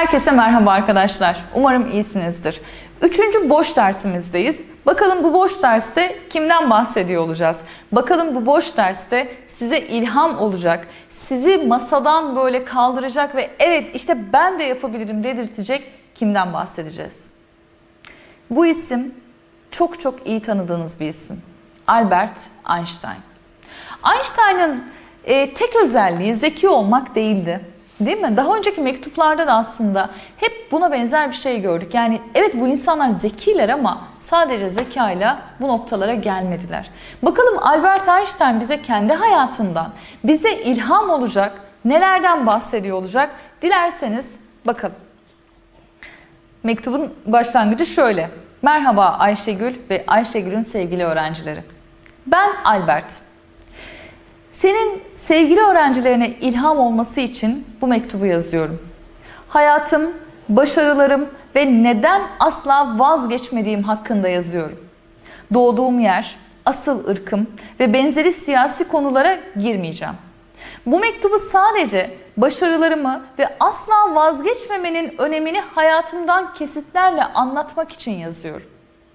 Herkese merhaba arkadaşlar. Umarım iyisinizdir. Üçüncü boş dersimizdeyiz. Bakalım bu boş derste kimden bahsediyor olacağız? Bakalım bu boş derste size ilham olacak, sizi masadan böyle kaldıracak ve evet işte ben de yapabilirim dedirtecek kimden bahsedeceğiz? Bu isim çok iyi tanıdığınız bir isim. Albert Einstein. Einstein'ın tek özelliği zeki olmak değildi. Değil mi? Daha önceki mektuplarda da aslında hep buna benzer bir şey gördük. Yani evet bu insanlar zekiler ama sadece zekayla bu noktalara gelmediler. Bakalım Albert Einstein bize kendi hayatından, bize ilham olacak, nelerden bahsediyor olacak? Dilerseniz bakalım. Mektubun başlangıcı şöyle. Merhaba Ayşegül ve Ayşegül'ün sevgili öğrencileri. Ben Albert. Senin sevgili öğrencilerine ilham olması için bu mektubu yazıyorum. Hayatım, başarılarım ve neden asla vazgeçmediğim hakkında yazıyorum. Doğduğum yer, asıl ırkım ve benzeri siyasi konulara girmeyeceğim. Bu mektubu sadece başarılarımı ve asla vazgeçmemenin önemini hayatımdan kesitlerle anlatmak için yazıyorum.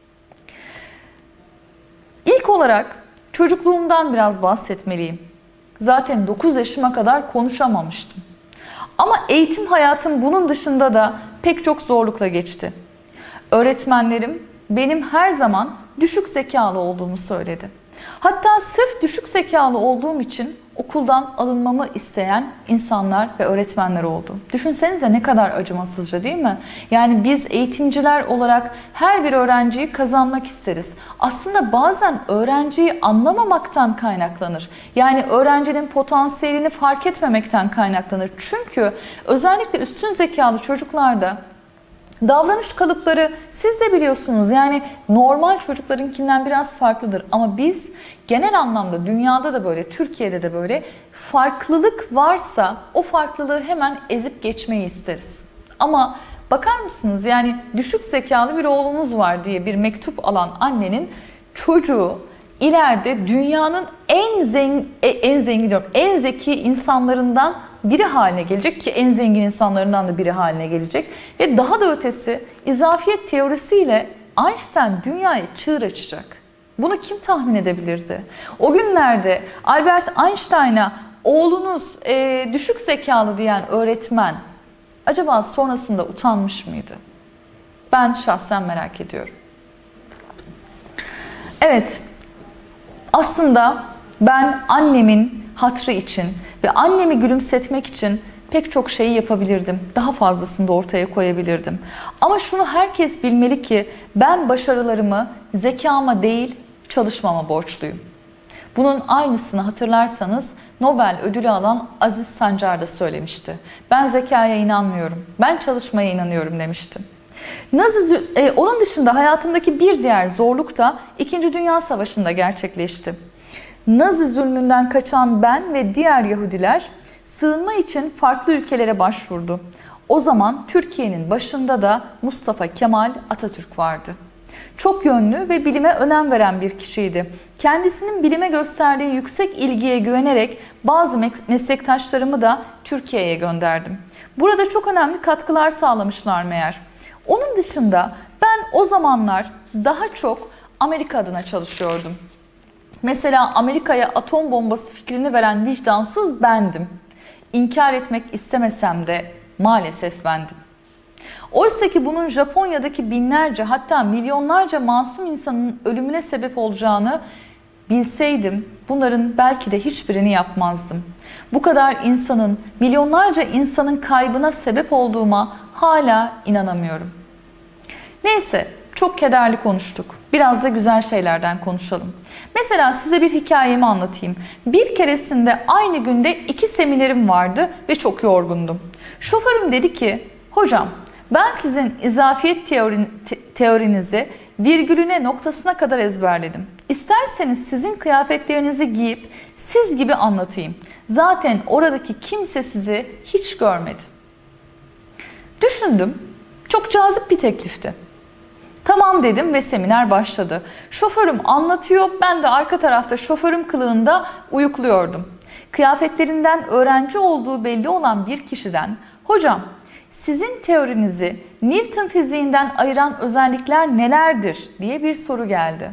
İlk olarak çocukluğumdan biraz bahsetmeliyim. Zaten 9 yaşıma kadar konuşamamıştım. Ama eğitim hayatım bunun dışında da pek çok zorlukla geçti. Öğretmenlerim benim her zaman düşük zekalı olduğumu söyledi. Hatta sırf düşük zekalı olduğum için okuldan alınmamı isteyen insanlar ve öğretmenler oldu. Düşünsenize ne kadar acımasızca değil mi? Yani biz eğitimciler olarak her bir öğrenciyi kazanmak isteriz. Aslında bazen öğrenciyi anlamamaktan kaynaklanır. Yani öğrencinin potansiyelini fark etmemekten kaynaklanır. Çünkü özellikle üstün zekalı çocuklarda davranış kalıpları siz de biliyorsunuz yani normal çocuklarınkinden biraz farklıdır. Ama biz genel anlamda dünyada da böyle, Türkiye'de de böyle farklılık varsa o farklılığı hemen ezip geçmeyi isteriz. Ama bakar mısınız yani düşük zekalı bir oğlunuz var diye bir mektup alan annenin çocuğu ileride dünyanın en zeki insanlarından biri haline gelecek ki en zengin insanlarından da biri haline gelecek. Ve daha da ötesi izafiyet teorisiyle Einstein dünyaya çığır açacak. Bunu kim tahmin edebilirdi? O günlerde Albert Einstein'a oğlunuz düşük zekalı diyen öğretmen acaba sonrasında utanmış mıydı? Ben şahsen merak ediyorum. Evet, aslında ben annemin hatırı için ve annemi gülümsetmek için pek çok şeyi yapabilirdim. Daha fazlasını da ortaya koyabilirdim. Ama şunu herkes bilmeli ki ben başarılarımı zekama değil çalışmama borçluyum. Bunun aynısını hatırlarsanız Nobel ödülü alan Aziz Sancar da söylemişti. Ben zekaya inanmıyorum, ben çalışmaya inanıyorum demişti. Onun dışında hayatımdaki bir diğer zorluk da 2. Dünya Savaşı'nda gerçekleşti. Nazi zulmünden kaçan ben ve diğer Yahudiler sığınma için farklı ülkelere başvurdu. O zaman Türkiye'nin başında da Mustafa Kemal Atatürk vardı. Çok yönlü ve bilime önem veren bir kişiydi. Kendisinin bilime gösterdiği yüksek ilgiye güvenerek bazı meslektaşlarımı da Türkiye'ye gönderdim. Burada çok önemli katkılar sağlamışlar meğer. Onun dışında ben o zamanlar daha çok Amerika adına çalışıyordum. Mesela Amerika'ya atom bombası fikrini veren vicdansız bendim. İnkar etmek istemesem de maalesef bendim. Oysa ki bunun Japonya'daki binlerce hatta milyonlarca masum insanın ölümüne sebep olacağını bilseydim bunların belki de hiçbirini yapmazdım. Bu kadar insanın, milyonlarca insanın kaybına sebep olduğuma hala inanamıyorum. Neyse, çok kederli konuştuk. Biraz da güzel şeylerden konuşalım. Mesela size bir hikayemi anlatayım. Bir keresinde aynı günde 2 seminerim vardı ve çok yorgundum. Şoförüm dedi ki, hocam ben sizin izafiyet teorinizi virgülüne noktasına kadar ezberledim. İsterseniz sizin kıyafetlerinizi giyip siz gibi anlatayım. Zaten oradaki kimse sizi hiç görmedi. Düşündüm. Çok cazip bir teklifti. Tamam dedim ve seminer başladı. Şoförüm anlatıyor, ben de arka tarafta şoförüm kılığında uyukluyordum. Kıyafetlerinden öğrenci olduğu belli olan bir kişiden, hocam sizin teorinizi Newton fiziğinden ayıran özellikler nelerdir diye bir soru geldi.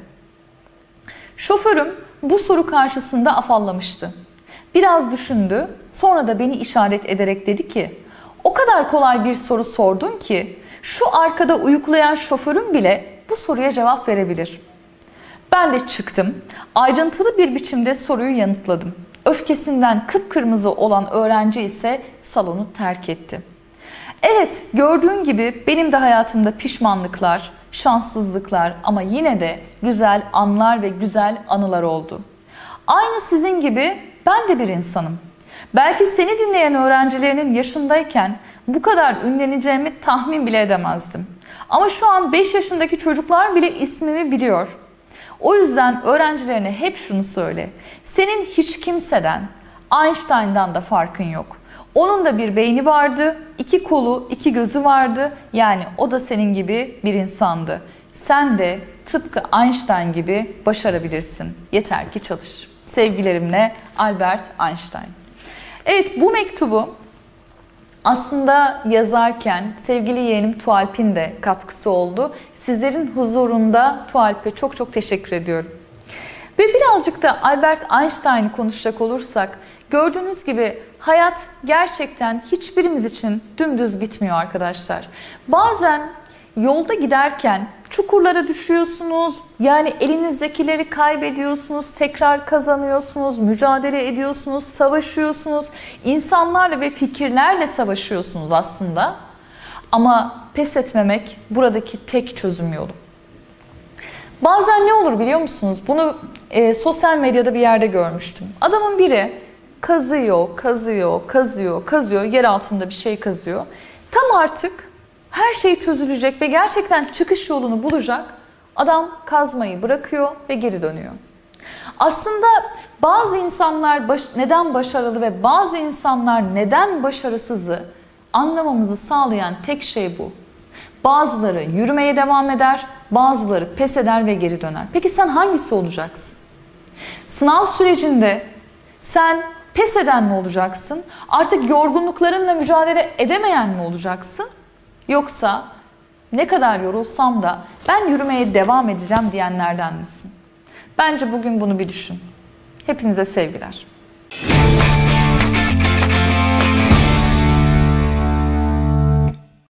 Şoförüm bu soru karşısında afallamıştı. Biraz düşündü, sonra da beni işaret ederek dedi ki, o kadar kolay bir soru sordun ki şu arkada uyuklayan şoförüm bile bu soruya cevap verebilir. Ben de çıktım, ayrıntılı bir biçimde soruyu yanıtladım. Öfkesinden kıpkırmızı olan öğrenci ise salonu terk etti. Evet, gördüğün gibi benim de hayatımda pişmanlıklar, şanssızlıklar ama yine de güzel anlar ve güzel anılar oldu. Aynı sizin gibi ben de bir insanım. Belki seni dinleyen öğrencilerinin yaşındayken bu kadar ünleneceğimi tahmin bile edemezdim. Ama şu an 5 yaşındaki çocuklar bile ismimi biliyor. O yüzden öğrencilerine hep şunu söyle. Senin hiç kimseden, Einstein'dan da farkın yok. Onun da bir beyni vardı, 2 kolu, 2 gözü vardı. Yani o da senin gibi bir insandı. Sen de tıpkı Einstein gibi başarabilirsin. Yeter ki çalış. Sevgilerimle Albert Einstein. Evet, bu mektubu aslında yazarken sevgili yeğenim Tualp'in de katkısı oldu. Sizlerin huzurunda Tualp'e çok çok teşekkür ediyorum. Ve birazcık da Albert Einstein'ı konuşacak olursak, gördüğünüz gibi hayat gerçekten hiçbirimiz için dümdüz gitmiyor arkadaşlar. Bazen yolda giderken çukurlara düşüyorsunuz, yani elinizdekileri kaybediyorsunuz, tekrar kazanıyorsunuz, mücadele ediyorsunuz, savaşıyorsunuz, insanlarla ve fikirlerle savaşıyorsunuz aslında. Ama pes etmemek buradaki tek çözüm yolu. Bazen ne olur biliyor musunuz? Bunu sosyal medyada bir yerde görmüştüm. Adamın biri kazıyor, kazıyor, kazıyor, kazıyor, yer altında bir şey kazıyor. Tam artık her şey çözülecek ve gerçekten çıkış yolunu bulacak. Adam kazmayı bırakıyor ve geri dönüyor. Aslında bazı insanlar neden başarılı ve bazı insanlar neden başarısızı anlamamızı sağlayan tek şey bu. Bazıları yürümeye devam eder, bazıları pes eder ve geri döner. Peki sen hangisi olacaksın? Sınav sürecinde sen pes eden mi olacaksın? Artık yorgunluklarınla mücadele edemeyen mi olacaksın? Yoksa ne kadar yorulsam da ben yürümeye devam edeceğim diyenlerden misin? Bence bugün bunu bir düşün. Hepinize sevgiler.